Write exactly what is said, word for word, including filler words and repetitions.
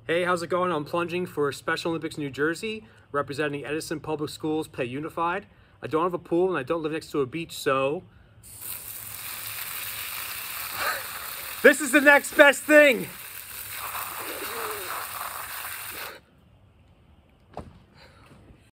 Hey, how's it going? I'm plunging for Special Olympics New Jersey, representing Edison Public Schools Pay Unified. I don't have a pool and I don't live next to a beach, so this is the next best thing.